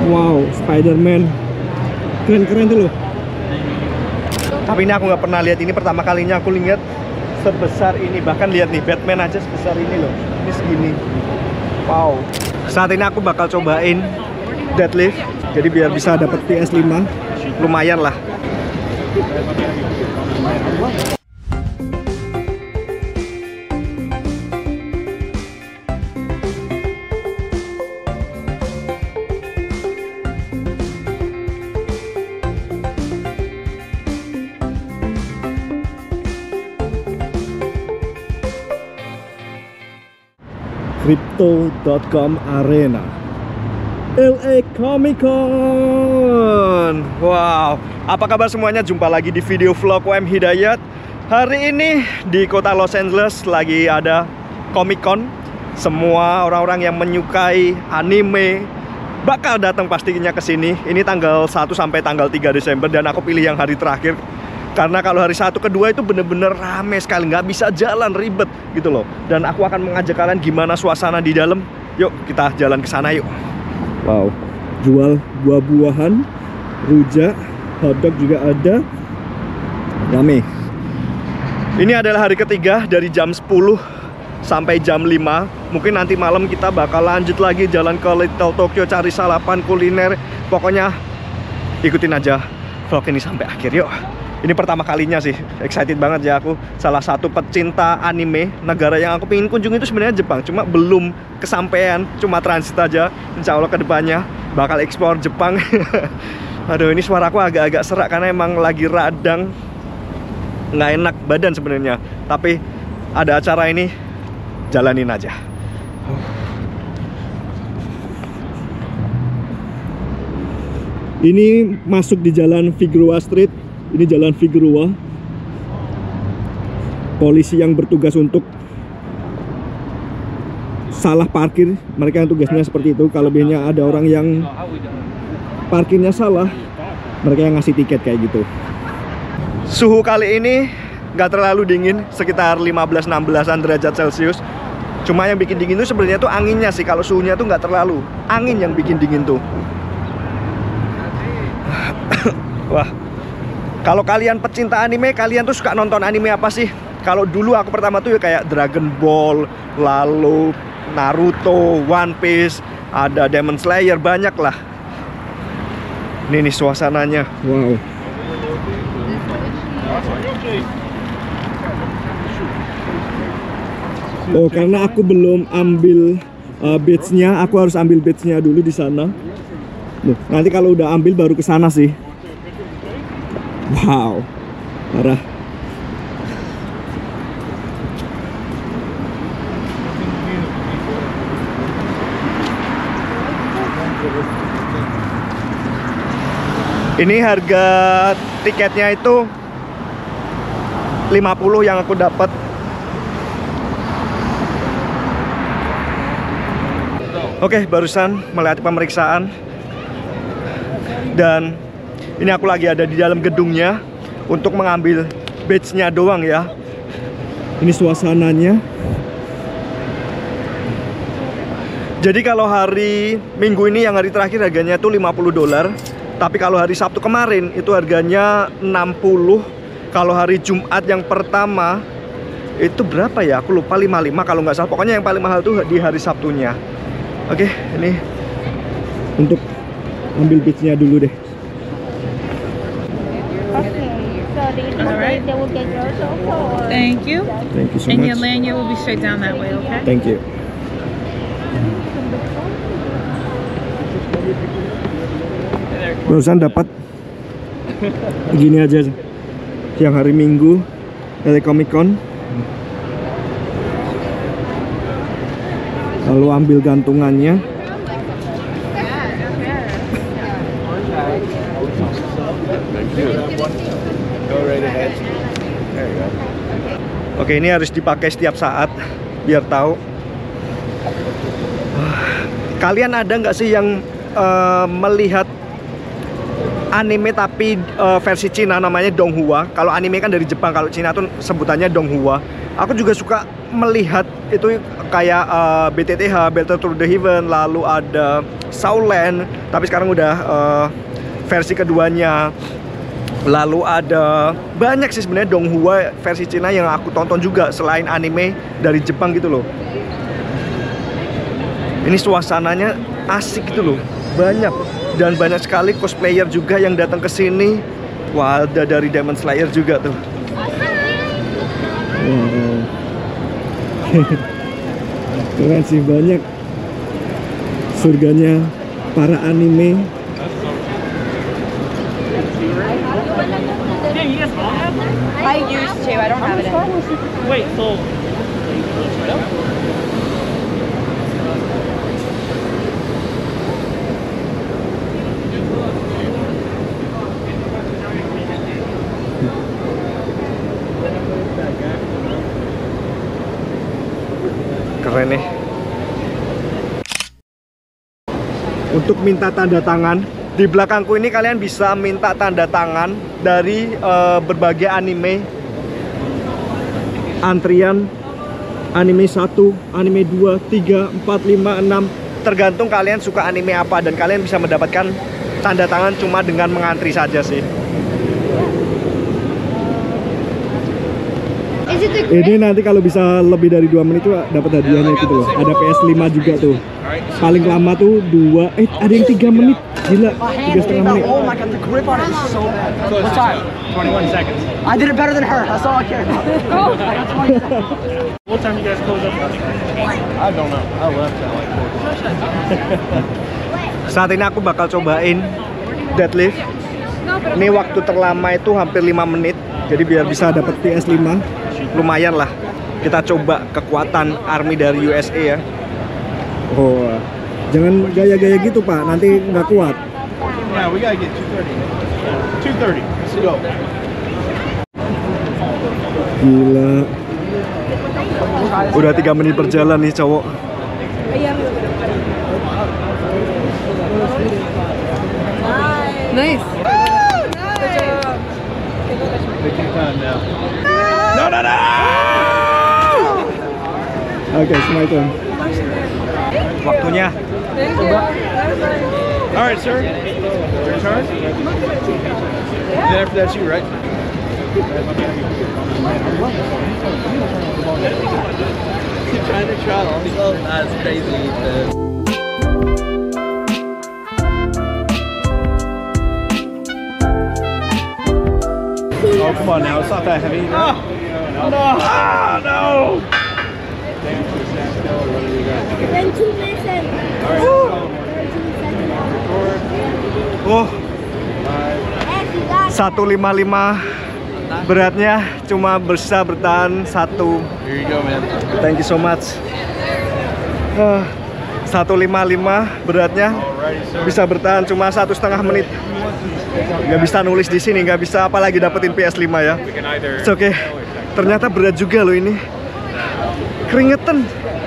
Wow, Spider-Man. Keren-keren tuh loh. Tapi ini aku nggak pernah lihat, ini pertama kalinya aku lihat sebesar ini. Bahkan lihat nih, Batman aja sebesar ini loh. Ini segini. Wow. Saat ini aku bakal cobain deadlift. Jadi biar bisa dapet PS5. Lumayan lah. Crypto.com Arena LA Comic Con. Wow, apa kabar semuanya? Jumpa lagi di video vlog UM Hidayat. Hari ini di kota Los Angeles lagi ada Comic Con. Semua orang-orang yang menyukai anime bakal datang pastinya ke sini. Ini tanggal 1 sampai tanggal 3 Desember dan aku pilih yang hari terakhir. Karena kalau hari 1 ke 2 itu bener-bener rame sekali, nggak bisa jalan, ribet gitu loh. Dan aku akan mengajak kalian gimana suasana di dalam. Yuk kita jalan ke sana yuk. Wow, jual buah-buahan, rujak, hotdog juga ada. Rame. Ini adalah hari ketiga dari jam 10 sampai jam 5. Mungkin nanti malam kita bakal lanjut lagi jalan ke Little Tokyo, cari sarapan kuliner. Pokoknya ikutin aja vlog ini sampai akhir yuk. Ini pertama kalinya sih, excited banget ya aku. Salah satu pecinta anime. Negara yang aku pengen kunjungi itu sebenarnya Jepang, cuma belum kesampaian, cuma transit aja. Insya Allah kedepannya bakal ekspor Jepang. Aduh, ini suaraku agak-agak serak karena emang lagi radang, nggak enak badan sebenarnya. Tapi ada acara ini, jalanin aja. Ini masuk di jalan Figueroa Street. Ini jalan Figueroa. Polisi yang bertugas untuk salah parkir, mereka yang tugasnya seperti itu. Kalau biasanya ada orang yang parkirnya salah, mereka yang ngasih tiket kayak gitu. Suhu kali ini nggak terlalu dingin, sekitar 15-16an derajat Celcius. Cuma yang bikin dingin itu sebenarnya tuh anginnya sih. Kalau suhunya tuh nggak terlalu, angin yang bikin dingin tuh. Wah, kalau kalian pecinta anime, kalian tuh suka nonton anime apa sih? Kalau dulu aku pertama tuh ya kayak Dragon Ball, lalu Naruto, One Piece, ada Demon Slayer, banyak lah. Ini nih suasananya. Wow. Oh, karena aku belum ambil badge-nya, aku harus ambil badge-nya dulu di sana. Nanti kalau udah ambil baru ke sana sih. Wow, parah. Ini harga tiketnya itu 50 yang aku dapat. Oke, barusan melihat pemeriksaan. Dan ini aku lagi ada di dalam gedungnya untuk mengambil badge-nya doang ya. Ini suasananya. Jadi kalau hari Minggu ini yang hari terakhir harganya tuh $50. Tapi kalau hari Sabtu kemarin itu harganya 60. Kalau hari Jumat yang pertama itu berapa ya? Aku lupa, 55 kalau nggak salah. Pokoknya yang paling mahal tuh di hari Sabtunya. Oke, ini untuk ambil badge-nya dulu deh. Alright. Thank you. Thank you so And much. your lanyard will be straight down that way, okay? Thank you. Barusan dapat gini aja yang hari Minggu LA Comic Con. Lalu ambil gantungannya. Oke, ini harus dipakai setiap saat biar tahu. Kalian ada nggak sih yang melihat anime tapi versi Cina namanya Donghua? Kalau anime kan dari Jepang, kalau Cina tuh sebutannya Donghua. Aku juga suka melihat itu kayak BTTH, Battle Through the Heaven, lalu ada Shaolan, tapi sekarang udah versi keduanya. Lalu ada banyak sih sebenarnya Donghua versi Cina yang aku tonton juga selain anime dari Jepang gitu loh. Ini suasananya asik gitu loh, banyak dan banyak sekali cosplayer juga yang datang ke sini. Wah, ada dari Demon Slayer juga tuh. Wow. Keren sih, banyak surganya para anime. I used to. I don't have it. Wait, so keren nih. Untuk minta tanda tangan, di belakangku ini kalian bisa minta tanda tangan dari berbagai anime. Antrian anime 1, anime 2, 3, 4, 5, 6, tergantung kalian suka anime apa, dan kalian bisa mendapatkan tanda tangan cuma dengan mengantri saja sih. Ini nanti kalau bisa lebih dari 2 menit tuh dapat hadiahnya gitu loh. Ada PS5 juga tuh. Paling lama tuh 2, ada yang 3 menit. Gila, 3,5 menit. Oh my god, the grip on it is so bad. What time? 21 seconds. I did it better than her. That's all I care about. What time you guys close up? I don't know. I left at like 4. Saat ini aku bakal cobain deadlift. Ini waktu terlama itu hampir 5 menit. Jadi biar bisa dapat PS5, lumayan lah. Kita coba kekuatan army dari USA ya. Oh, jangan gaya-gaya gitu Pak, nanti nggak kuat. Yeah, we gotta get 230. 230. Let's go. Gila. Udah 3 menit berjalan nih cowok. Nice. Take your time now. No, no, no! Oke, my turn. Waktunya. All right, sir. Your turn. Then after that's you, right? Trying to try all these. That's crazy. Oh, come on now. It's not that heavy. No. No. Ah, no. Oh, 155 beratnya, cuma bisa bertahan 1. Here you go, man. Thank you so much. 155 beratnya, bisa bertahan cuma 1,5 menit. Nggak bisa nulis di sini, nggak bisa apalagi dapetin PS5 ya. Oke, ternyata berat juga loh ini. Keringetan.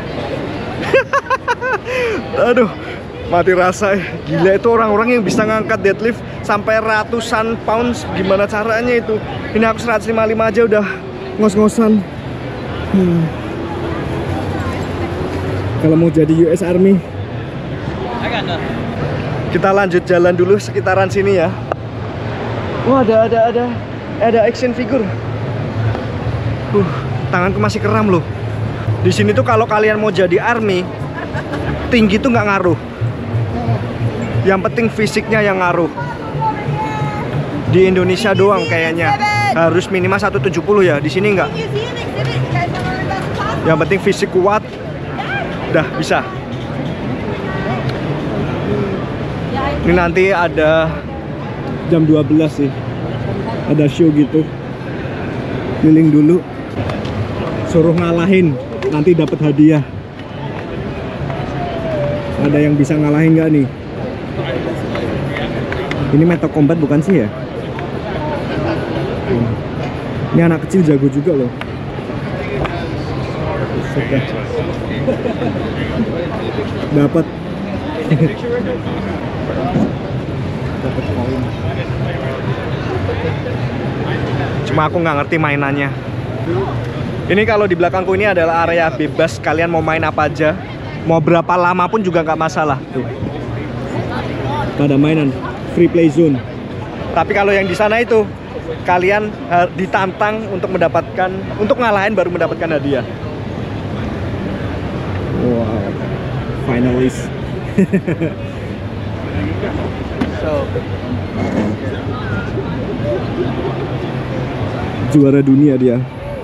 Aduh, mati rasa. Gila, itu orang-orang yang bisa ngangkat deadlift sampai ratusan pounds, gimana caranya itu? Ini aku 155 aja udah ngos-ngosan. Kalau mau jadi US Army, kita lanjut jalan dulu sekitaran sini ya. Wah, ada action figure. Tanganku masih kram loh. Di sini tuh kalau kalian mau jadi army, tinggi tuh nggak ngaruh. Yang penting fisiknya yang ngaruh. Di Indonesia doang kayaknya harus minimal 170 ya. Di sini nggak. Yang penting fisik kuat, udah bisa. Ini nanti ada jam 12 sih. Ada show gitu. Keliling dulu. Suruh ngalahin, nanti dapat hadiah. Ada yang bisa ngalahin nggak nih? Ini Mortal Kombat bukan sih ya? Ini anak kecil jago juga loh. Dapat. Dapat koin. Cuma aku nggak ngerti mainannya. Ini kalau di belakangku ini adalah area bebas, kalian mau main apa aja, mau berapa lama pun juga nggak masalah. Tuh. Gak ada mainan, free play zone. Tapi kalau yang di sana itu kalian ditantang untuk ngalahin baru mendapatkan hadiah. Wow, finalist. Juara dunia dia.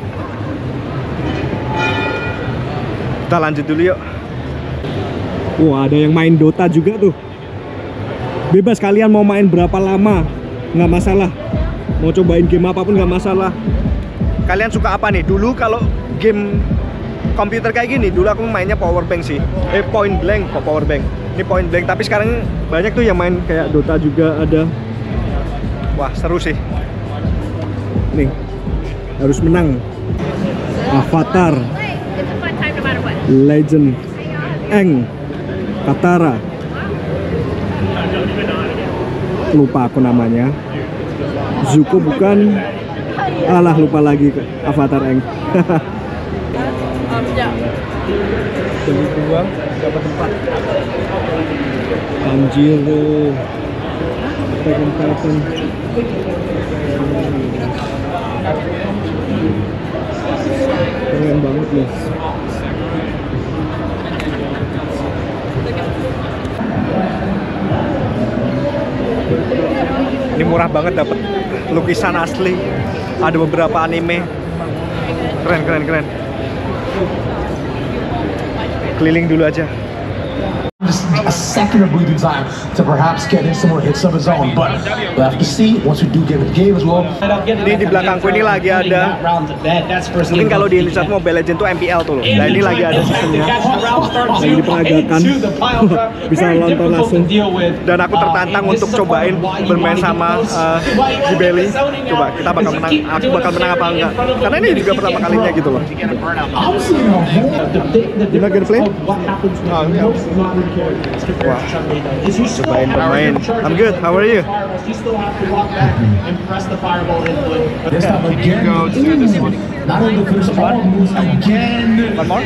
Kita lanjut dulu yuk. Wah, ada yang main Dota juga tuh. Bebas kalian mau main berapa lama, nggak masalah. Mau cobain game apapun nggak masalah. Kalian suka apa nih? Dulu kalau game komputer kayak gini, dulu aku mainnya power bank sih. Point blank kok power bank. Ini point blank. Tapi sekarang banyak tuh yang main kayak Dota juga ada. Wah, seru sih. Nih, harus menang. Avatar, Legend, Eng, Katara. Lupa aku namanya. Zuko bukan. Alah, lupa lagi Avatar Eng. Beli 2 dapat 4. Anjir. Titan. Keren banget nih. Ini murah banget, dapat lukisan asli. Ada beberapa anime. Keren. Keliling dulu aja. Just a second of breathing time to perhaps get in some more hits of his own, but we'll have to see once we do get in the game as well. Ini di belakangku ini lagi ada, mungkin kalau di Indonesia Mobile Legends tuh MPL tuh loh. Nah ini lagi ada seasonnya, lagi diperagakan. Bisa nonton langsung. Dan aku tertantang untuk cobain bermain sama Jibeli. Coba kita bakal menang, aku bakal menang apa enggak? Karena ini juga pertama kalinya gitu loh. Gimana gameplay? Wah, cobain bermain. I'm good. How are you? This time again, not only the finish all moves again. One more?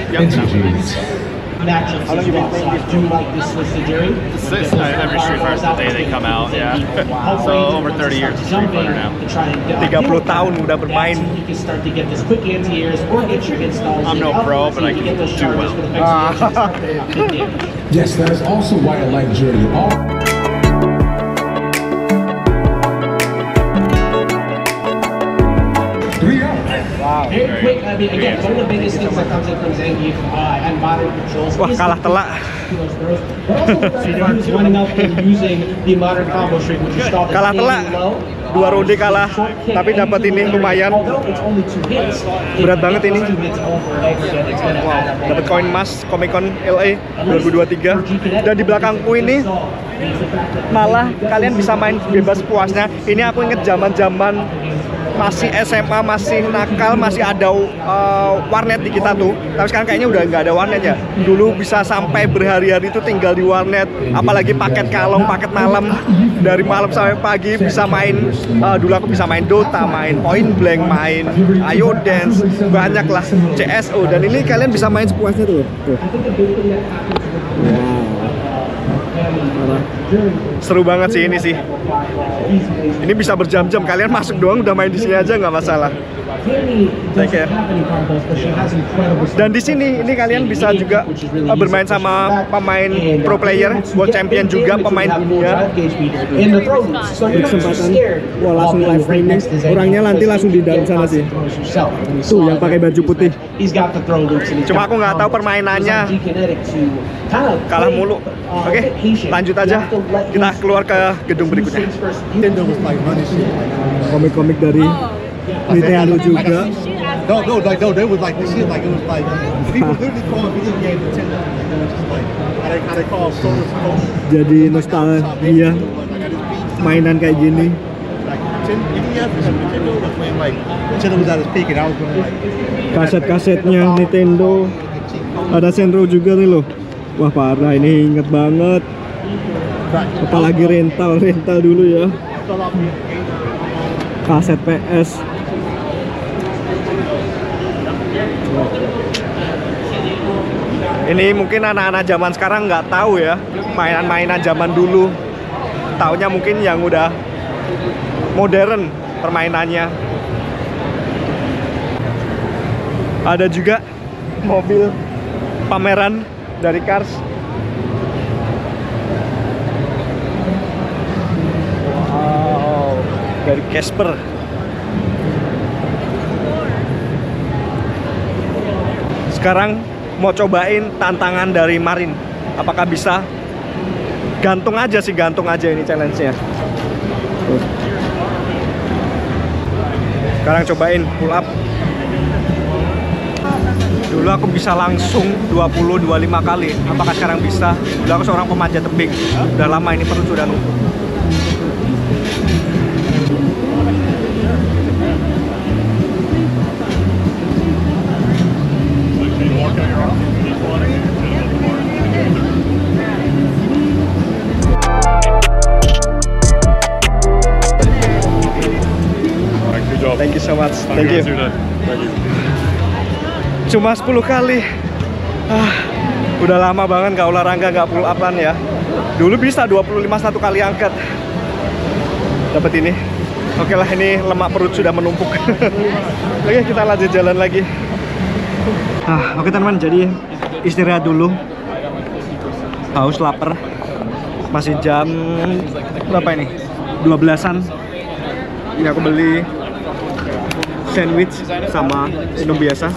How long have you been playing this? Do like this subsidiary? Every Street Fighter the day they come out, yeah. So over 30 years of Street Fighter now. 30 tahun udah bermain. I'm no pro, but I can do well. Yes, that is also why I like Journey. Very quick, I mean, again, one of the biggest things that comes in from Zangief and modern controls. Wah, kalah telak. Kalah telak. 2 ronde kalah, tapi dapat ini lumayan. Berat banget ini. Wow, dapat koin emas Comic Con LA 2023. Dan di belakangku ini malah kalian bisa main bebas puasnya. Ini aku inget zaman-zaman masih SMA, masih nakal, masih ada warnet di kita tuh. Tapi sekarang kayaknya udah nggak ada warnet ya. Dulu bisa sampai berhari-hari itu tinggal di warnet. Apalagi paket kalong, paket malam. Dari malam sampai pagi bisa main. Dulu aku bisa main Dota, main Point Blank, main Ayo Dance, banyak lah, CSO. Dan ini kalian bisa main sepuasnya tuh. Wow. Seru banget sih ini sih. Ini bisa berjam-jam. Kalian masuk doang udah main di sini aja nggak masalah. Take care. Dan di sini ini kalian bisa juga bermain sama pemain pro player, world champion juga, pemain dunia. Kesempatan, wah langsung live streaming. Orangnya nanti langsung di dalam sana sih. Tuh yang pakai baju putih. Cuma aku nggak tahu permainannya. Kalah mulu. Oke, lanjut aja. Kita keluar ke gedung berikutnya. Komik-komik dari Nintendo juga. No, they was like this shit, like it was like people literally call video game Nintendo. How they call Solar Scope. Jadi nostalgia mainan kayak gini. Nintendo was at its peak and I was going like Kaset-kasetnya Nintendo. Ada Senro juga nih loh. Wah parah, ini inget banget. Apalagi rental dulu ya. Kaset PS. Ini mungkin anak-anak zaman sekarang nggak tahu ya mainan-mainan zaman dulu. taunya mungkin yang udah modern permainannya. Ada juga mobil pameran dari Cars. Wow, dari Casper. Sekarang mau cobain tantangan dari Marin. Apakah bisa? Gantung aja ini challenge-nya. Sekarang cobain pull up. Dulu aku bisa langsung 20-25 kali. Apakah sekarang bisa? Dulu aku seorang pemanjat tebing. Udah lama ini perut sudah numpuk. Thank you so much. Thank you. Cuma 10 kali. Udah lama banget nggak olahraga, nggak pull upan ya. Dulu bisa 25 satu kali angkat. Dapat ini. Oke lah, ini lemak perut sudah menumpuk. Oke, kita lanjut jalan lagi. Oke teman-teman, jadi istirahat dulu. Haus, lapar. Masih jam berapa ini? 12-an. Ini aku beli sandwich sama minum biasa.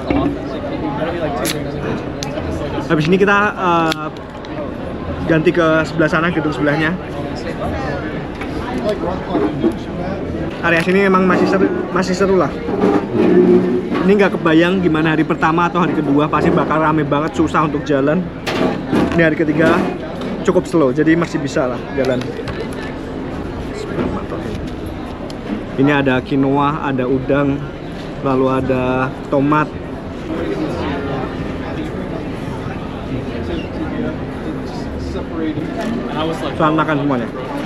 Habis ini kita ganti ke sebelah sana, gedung sebelahnya. Area sini emang masih seru lah. Ini nggak kebayang gimana hari pertama atau hari kedua, pasti bakal rame banget, susah untuk jalan. Ini hari ketiga cukup slow, jadi masih bisa lah jalan. Ini ada quinoa, ada udang, lalu ada tomat. Selamat makan semuanya.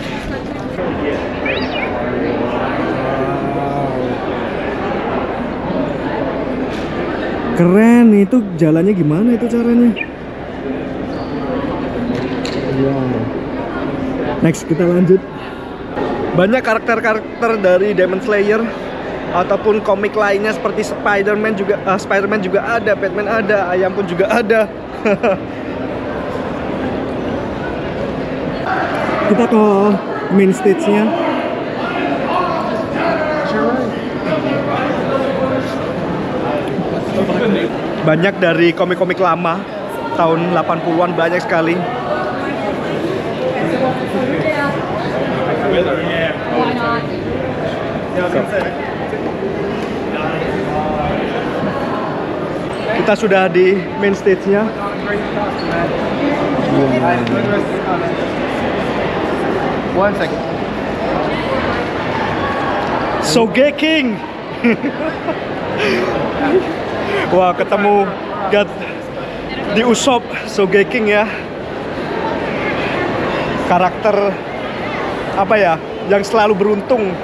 Keren, itu jalannya gimana itu caranya? Wow. Next kita lanjut. Banyak karakter-karakter dari Demon Slayer ataupun komik lainnya seperti Spider-Man juga ada, Batman ada, ayam pun juga ada. Kita ke main stage-nya. Banyak dari komik-komik lama tahun 80-an, banyak sekali. Kita sudah di main stage-nya. One second. Sogeking. Wah, ketemu di Usopp Sogeking ya. Karakter apa ya, yang selalu beruntung.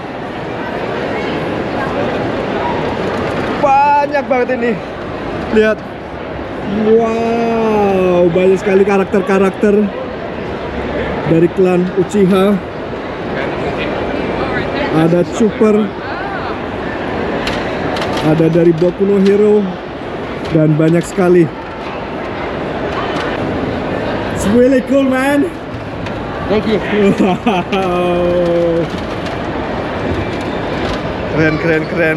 Banyak banget ini. Lihat. Wow, banyak sekali karakter-karakter dari klan Uchiha. Ada Chopper, ada dari Boku no Hero, dan banyak sekali. It's really cool, man. Thank you. Wow. Keren.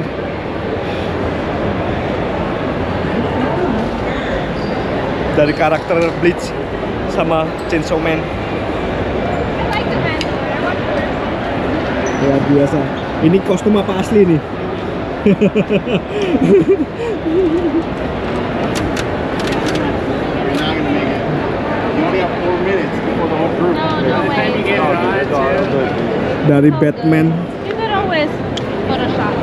Dari karakter Bleach sama Chainsaw Man. Luar biasa. Ini kostum apa asli nih? Dari Batman. You could always Photoshop.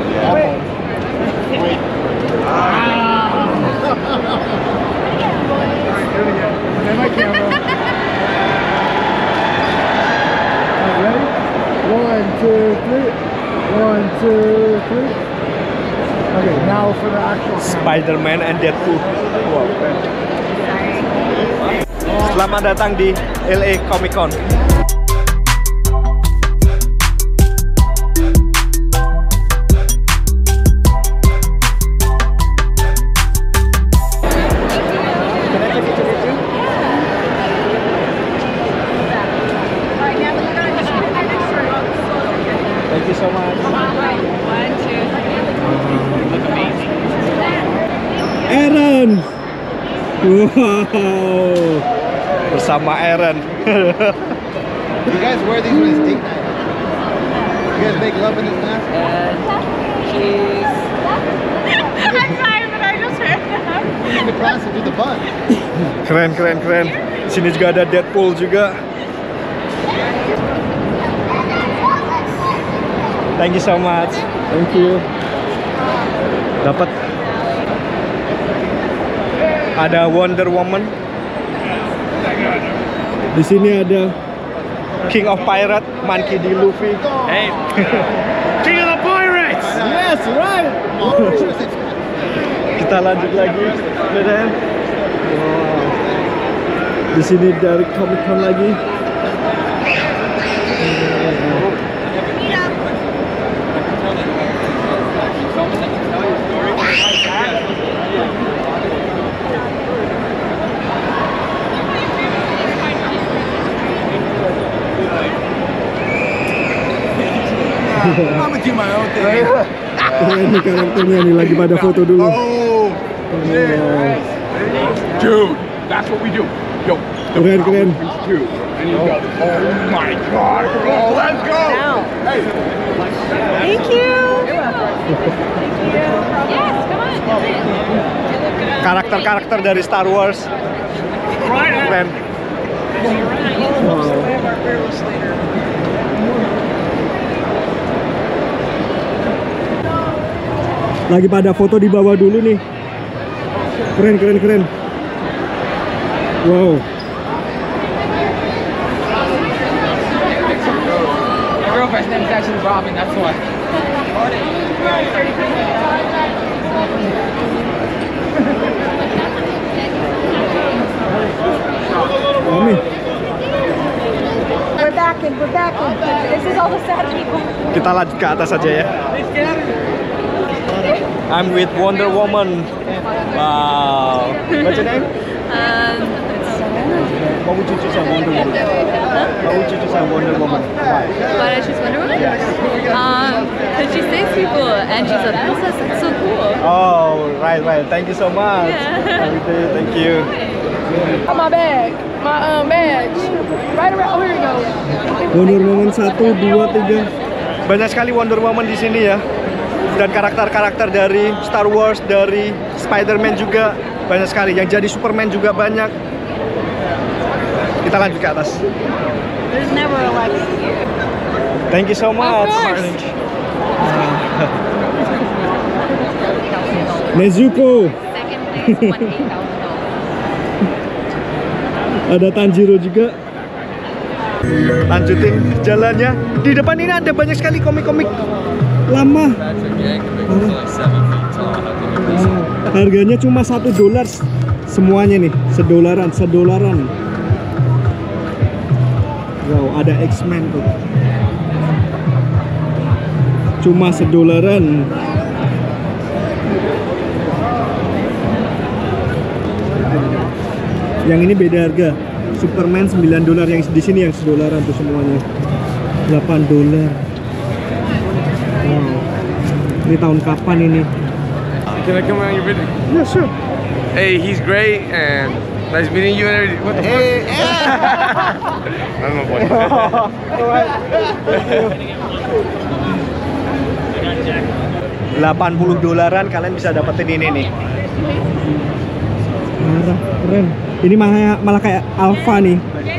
Ready? 1, 2, 3. 1, 2, 3. Okay, now for the actual Spider-Man and Deadpool. Wow. Selamat datang di LA Comic Con. so much. Eren. Wow. Bersama Eren. You guys wear these when it's date night? You guys make love in this mask? I'm sorry, but I just heard that. You can cross it through the butt. Keren, keren, keren. Sini juga ada Deadpool juga. Thank you so much. Thank you. Dapat. Ada Wonder Woman. Di sini ada King of Pirate, Monkey D. Luffy. Hey, King of the Pirates! Yes, right. Kita lanjut lagi, Beden. Wow. Di sini dari Comic Con lagi. I'm gonna do my own thing. Ini karakternya nih lagi pada foto dulu. Oh, Wow. Dude, that's what we do. Yo, Keren, keren. two. And you go, oh my god. Oh, let's go. Hey. Thank you. Yes, come on. Karakter-karakter dari Star Wars. Keren. Wow. Lagi pada foto di bawah dulu nih. Keren, keren, keren. Wow. My girlfriend's name is actually Robin, that's why. Mami, We're back in. This is all the sad people. kita lanjut ke atas aja ya. I'm with Wonder Woman. Wow. What's your name? What would you choose on Wonder Woman? What would you choose on Wonder Woman? Why? Why did I choose Wonder Woman? Because she saves people and she's a princess. That's so cool. Oh, right, right. Thank you so much. Yeah. Thank you. My bag. My badge. Right around here you go. Wonder Woman 1, 2, 3. Banyak sekali Wonder Woman di sini ya. Dan karakter-karakter dari Star Wars, dari Spider-Man juga banyak sekali. Yang jadi Superman juga banyak. Kita lanjut ke atas. There's never a like. Thank you so much. Nezuko. Second place, $1,800. Ada Tanjiro juga. Lanjutin jalannya. Di depan ini ada banyak sekali komik-komik lama. Harganya cuma $1 semuanya nih, $1. Wow, ada X-Men tuh. Cuma $1. Yang ini beda harga. Superman $9, yang di sini yang $1 tuh semuanya. $8. Wow. Ini tahun kapan ini? Can I come on your video? Yeah, sure. Hey, he's great and nice meeting you and everything. What the fuck? I don't know what. $80 kalian bisa dapetin ini nih. Marah, keren. Ini malah kayak Alpha nih.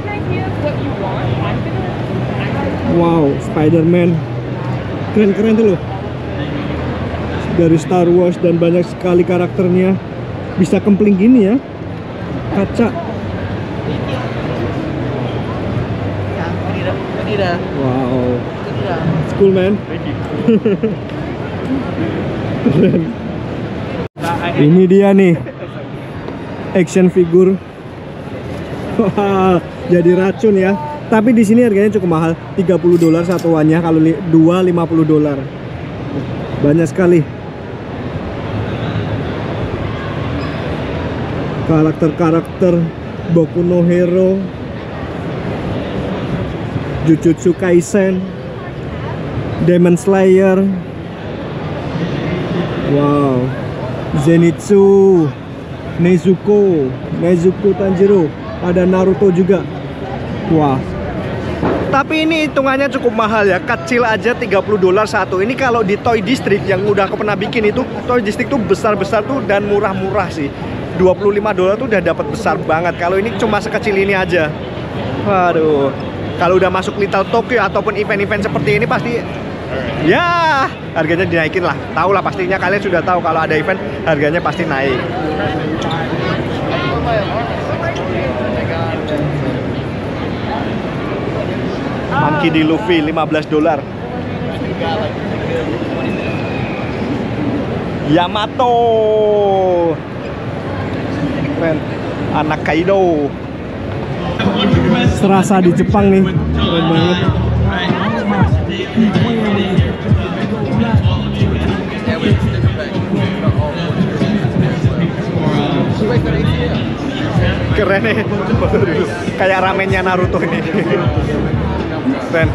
Wow, Spider-Man. Keren-keren tuh loh. Dari Star Wars dan banyak sekali karakternya. Bisa kempling gini ya. Kaca. Wow. It's cool, man. Keren. Ini dia nih. Action figure. Wah, jadi racun ya. Tapi di sini harganya cukup mahal, $30 satuannya. Kalau 2 $50. Banyak sekali. Karakter-karakter Boku no Hero, Jujutsu Kaisen. Demon Slayer. Wow. Zenitsu, Nezuko Tanjiro, ada Naruto juga. Wah. Tapi ini hitungannya cukup mahal ya, kecil aja $30 satu. Ini kalau di Toy District yang udah aku pernah bikin itu, Toy District tuh besar-besar tuh dan murah-murah sih. $25 tuh udah dapat besar banget. Kalau ini cuma sekecil ini aja. Waduh. Kalau udah masuk Little Tokyo ataupun event-event seperti ini pasti ya harganya dinaikin lah. Tahu lah pastinya, kalian sudah tahu kalau ada event harganya pasti naik. Monkey D. Luffy $15. Yamato. Keren. Anak Kaido. Serasa di Jepang nih. Keren banget. Keren nih. Kayak ramennya Naruto ini. Keren.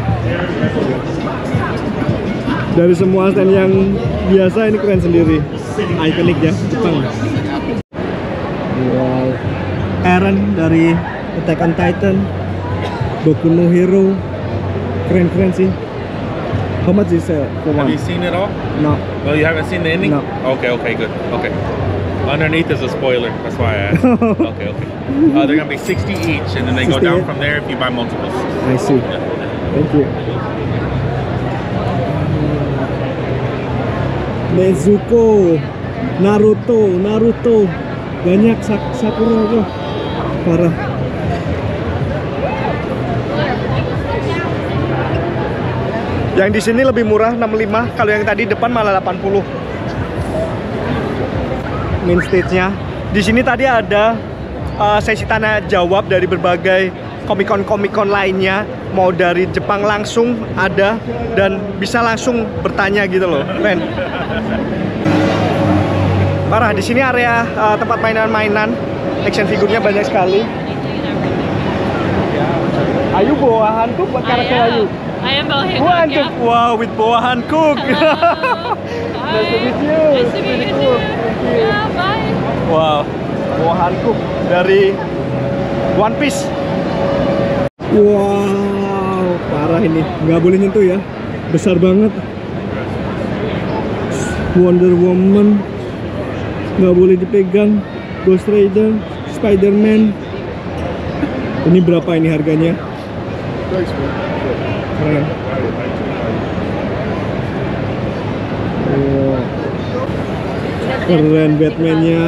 Dari semua stand yang biasa ini keren sendiri. Ikonik ya, Jepang. Wow. Eren dari Attack on Titan, Boku no Hero. Keren-keren sih. How much is it for one? Have you seen it all? No. Oh, you haven't seen the ending? No. Okay, good. Okay. Underneath is a spoiler. That's why I asked. Okay. They're gonna be 60 each, and then they go down from there if you buy multiples. I see. Thank you. Nezuko, Naruto. Banyak Sakura bro. Parah. Yang di sini lebih murah 65, kalau yang tadi depan malah 80. Main stage-nya. Di sini tadi ada sesi tanya jawab dari berbagai komikon lainnya, mau dari Jepang langsung ada dan bisa langsung bertanya gitu loh. Keren. Parah, di sini area tempat mainan-mainan, action figurnya banyak sekali. Ayu bawa hantu buat karakter Ayu. I am Boa Hancock, yeah. Wow, with Boa Hancock. Nice to meet you. Nice to meet you too. Yeah, bye. Wow, Boa Hancock dari One Piece. Wow, parah ini. Nggak boleh nyentuh ya. Besar banget. Wonder Woman. Nggak boleh dipegang. Ghost Rider, Spider-Man. Ini berapa ini harganya? Keren. Oh. Keren Batman-nya.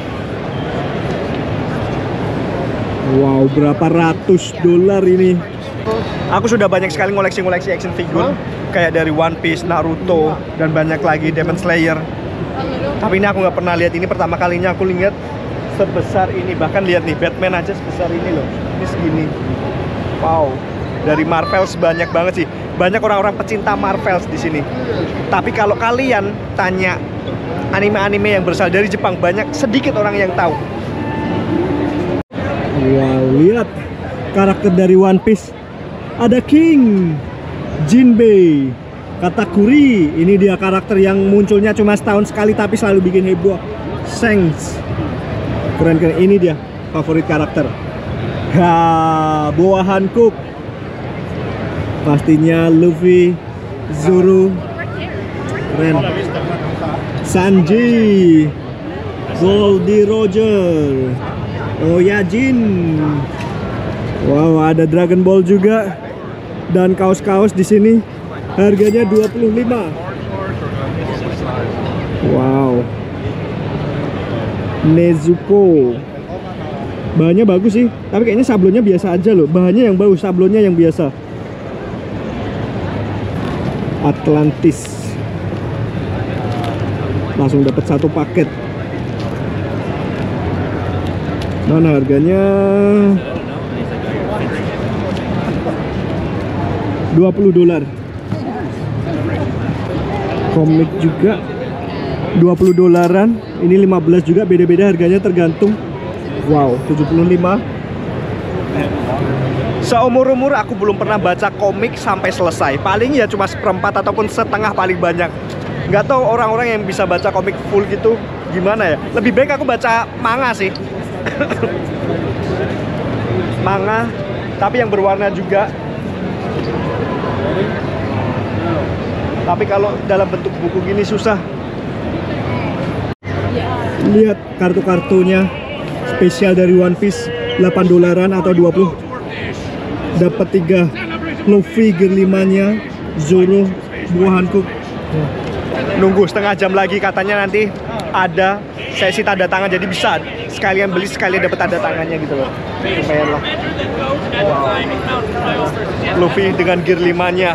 Wow, berapa ratus dolar ini. Aku sudah banyak sekali ngoleksi action figure kayak dari One Piece, Naruto, dan banyak lagi, Demon Slayer. Tapi ini aku nggak pernah lihat, ini pertama kalinya aku lihat sebesar ini. Bahkan lihat nih, Batman aja sebesar ini loh. Ini segini. Wow. Dari Marvels banyak banget sih. Banyak orang-orang pecinta Marvels di sini. Tapi kalau kalian tanya anime-anime yang berasal dari Jepang, sedikit orang yang tahu. Wow, lihat karakter dari One Piece. Ada King, Jinbei, Katakuri. Ini dia karakter yang munculnya cuma setahun sekali tapi selalu bikin heboh. Shanks. Keren. Ini dia favorit karakter. Boa Hancock. Pastinya Luffy, Zoro. Keren. Sanji, Goldie Roger, Oyajin. Wow, ada Dragon Ball juga. Dan kaos-kaos di sini harganya 25. Wow. Nezuko. Bahannya bagus sih, tapi kayaknya sablonnya biasa aja loh. Bahannya yang bagus, sablonnya yang biasa. Atlantis. Langsung dapat satu paket. Mana harganya? $20. Komik juga $20. Ini 15 juga, beda-beda harganya tergantung. Wow, 75. Seumur-umur aku belum pernah baca komik sampai selesai. Paling ya cuma seperempat ataupun setengah paling banyak. Nggak tahu orang-orang yang bisa baca komik full gitu gimana ya. Lebih baik aku baca manga sih. Manga, tapi yang berwarna juga. Tapi kalau dalam bentuk buku gini susah. Lihat kartu-kartunya spesial dari One Piece, $8 atau 20. Dapat 3 Luffy gear 5-nya, Zoro, buah Hancock. Nunggu setengah jam lagi, katanya nanti ada sesi tanda tangan, jadi bisa sekalian beli sekalian dapat tanda tangannya gitu loh. Lumayan lah. Luffy dengan gear 5-nya.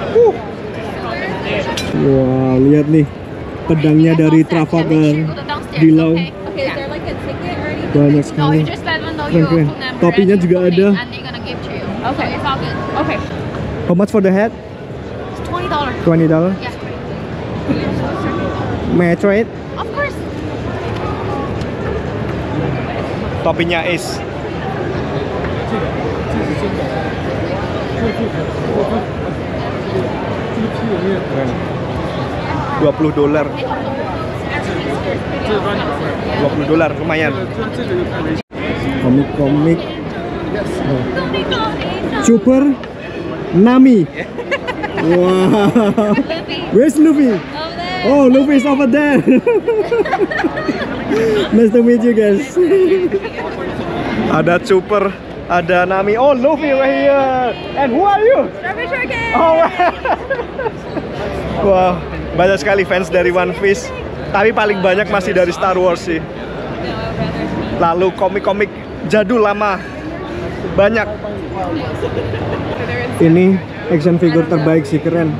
Wow, lihat nih pedangnya dari Trafalgar Dilau. Banyak sekali. Keren-keren. Topinya juga ada. Okay, it's all good. Okay. How much for the hat? It's $20. $20? Yeah. May I try it? Of course. Topinya Ace. $20. $20 lumayan. Komik-komik. Super Nami. Wow. Where's Luffy? Oh, Luffy's over there. Nice to meet you guys. Ada Super, ada Nami. Oh, Luffy right here. And who are you? Oh, wow. Banyak sekali fans dari One Piece. Tapi paling banyak masih dari Star Wars sih. Lalu komik-komik jadul lama. Banyak. Ini action figure terbaik sih, keren.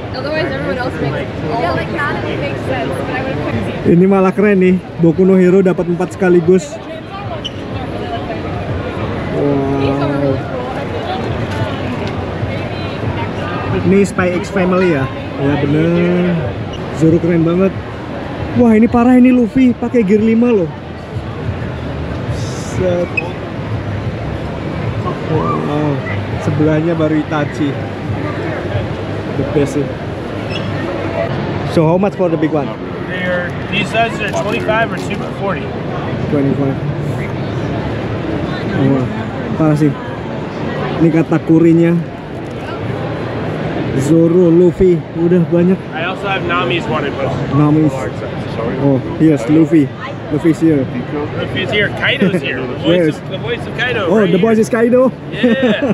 Ini malah keren nih, Boku no Hero dapat 4 sekaligus. Wow. Ini Spy X Family ya? Ya bener. Zoro keren banget. Wah ini parah, ini Luffy pakai gear 5 loh. Set. Wow. Sebelahnya baru Itachi. The best sih. So how much for the big one? These sizes are 25 or 240. 25. Oh, parah sih. Ini katakurinya. Zoro, Luffy, udah banyak. I also have Nami's wanted poster. Nami's. Oh, here's Luffy. Luffy's here. Luffy's here. Kaido's here. The voice of Kaido. Oh, right the voice is Kaido. Yeah.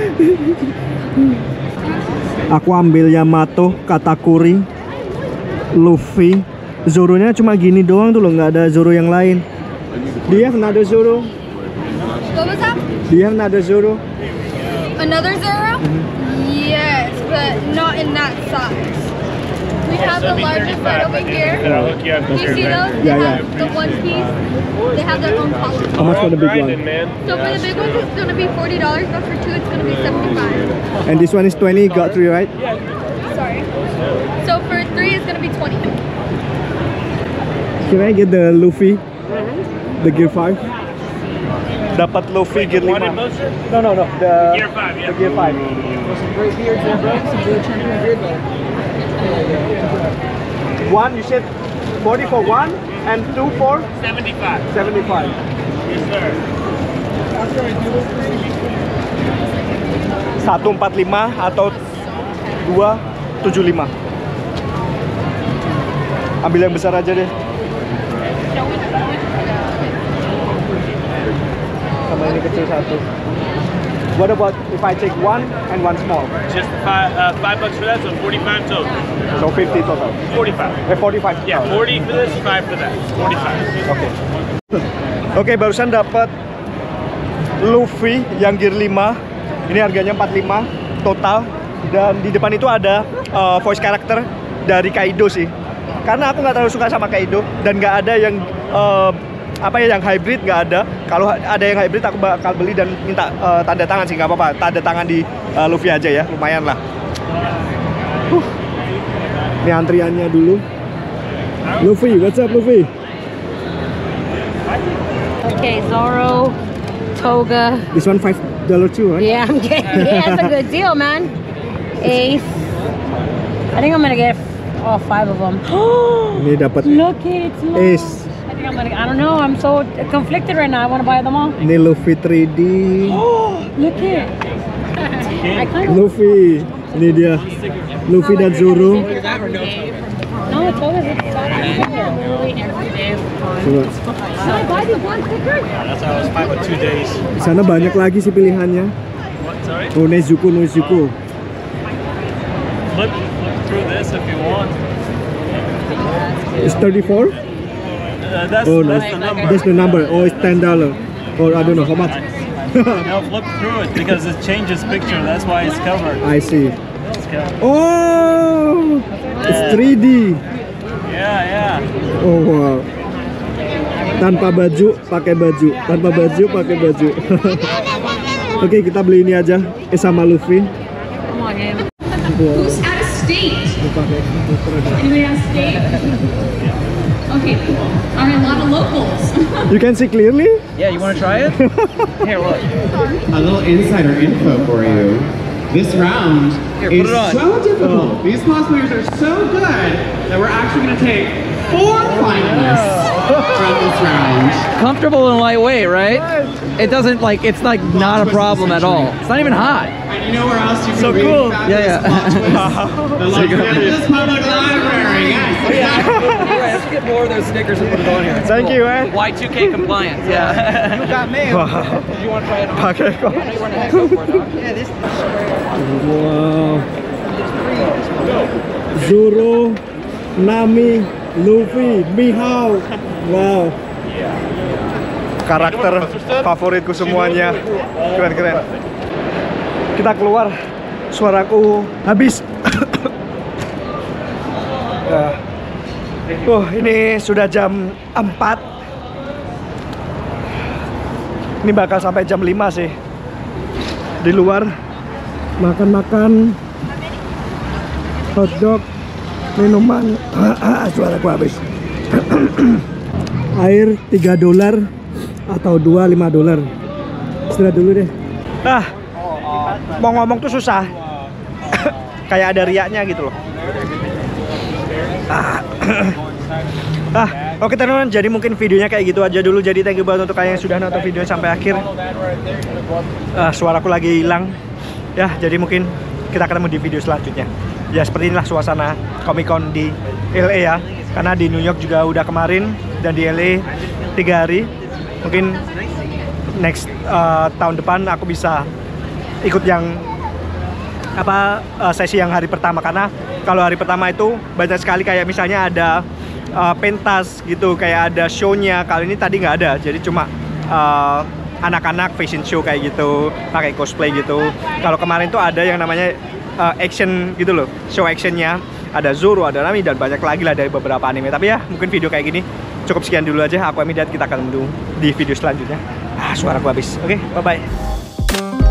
Aku ambil Yamato, Katakuri, Luffy. Zoro-nya cuma gini doang tuh loh, nggak ada Zoro yang lain. Do you have another Zoro? What was that? Do you have another Zoro? Another Zoro? Yes, but not in that size. We have the largest one over here. Do you see those? They have the one piece. They have their own color. How much for the big one? So for the big one, it's going to be $40, but for two, it's going to be $75. And this one is 20. Got 3 right? Sorry. So for 3, it's going to be 20. Can I get the Luffy? The Gear 5? Dapat Luffy Gear 5. No. The Gear 5, yeah. The Gear 5. Some great beards there, bro. Some good champion beard there. One, you said 40 for one, and 2 for 75. 75. Yes, sir. 145 atau 275. Ambil yang besar aja deh. Sama ini kecil satu. What about if I take one and one small? Just $5 for that, so 45 total. So 50 total. 45. 45. Yeah, 40 for this, 5 for that. 45. Oke. Oke, barusan dapat Luffy yang Gear 5. Ini harganya 45 total. Dan di depan itu ada voice character dari Kaido sih. Karena aku nggak terlalu suka sama Kaido dan nggak ada yang yang hybrid, nggak ada. Kalau ada yang hybrid aku bakal beli dan minta tanda tangan sih, nggak apa-apa. Tanda tangan di Luffy aja ya, lumayan lah. Ini antriannya dulu. Luffy, what's up Luffy? Okay, Zoro, Toga. This one $8 too, right? Yeah, I'm getting. Yeah, that's a good deal, man. Ace. I think I'm gonna get all 5 of them. Ini dapat Look it, it's low. Ace. I think I'm gonna. I don't know. I'm so conflicted right now. I want to buy them all. Ini Luffy 3D. Look it. I kind of. Luffy. Ini dia. Luffy dan Zoro. No, it's always Coba. Should I buy these one stickers? That's how I was 5 or 2 days. Di sana banyak lagi sih pilihannya. What, sorry? Oh, Nezuko. Flip through this if you want. It's 34? That's, Oh, no. that's the number. That's the number. Oh, it's $10. Or I don't know how much. No, flip through it because it changes picture. That's why it's covered. I see. It's covered. Oh, it's 3D. Yeah. Oh wow. Tanpa baju, pakai baju. Tanpa baju, pakai baju. Oke, kita beli ini aja. Sama Luffy. Who's out of state? Anybody out of state? Okay, are a lot of locals. You can see clearly? Yeah, you want to try it? Here, look. A little insider info for you. This round is so difficult. These cosplayers are so good that we're actually going to take 4 finalists from this round. Comfortable and lightweight, right? It doesn't like, it's like not a problem at all. It's not even hot. And you know where else you can So read cool. fabulous plot twists? The Los Angeles Public Library, yes. Let's get more of those stickers and put it on here. Thank you, man. Y2K compliance, yeah. You got mail. Wow. You want to try it on? Pakai kok. Yeah, this Wow. Zoro, Nami, Luffy, Mihawk. Wow. Karakter favoritku semuanya. Keren. Kita keluar. Suaraku habis. Ini sudah jam 4. Ini bakal sampai jam 5 sih. Di luar makan-makan hotdog, minuman. Suaraku habis. Air $3 atau $5. Istirahat dulu deh. Mau ngomong tuh susah. Kayak ada riaknya gitu loh. Oke teman-teman, jadi mungkin videonya kayak gitu aja dulu. Jadi thank you banget untuk kalian yang sudah nonton videonya sampai akhir. Suaraku lagi hilang. Ya, jadi mungkin kita ketemu di video selanjutnya. Ya, seperti inilah suasana Comic Con di LA ya. Karena di New York juga udah kemarin dan di LA 3 hari. Mungkin next tahun depan aku bisa ikut yang sesi yang hari pertama, karena kalau hari pertama itu banyak sekali kayak misalnya ada pentas gitu, kayak ada show-nya. Kali ini tadi nggak ada, jadi cuma anak-anak fashion show kayak gitu, pakai cosplay gitu. Kalau kemarin tuh ada yang namanya action gitu loh, show actionnya. Ada Zoro, ada Nami, dan banyak lagi lah dari beberapa anime. Tapi ya, mungkin video kayak gini cukup sekian dulu aja. Aku Emi dan kita akan menunggu di video selanjutnya. Suaraku habis. Oke, bye-bye.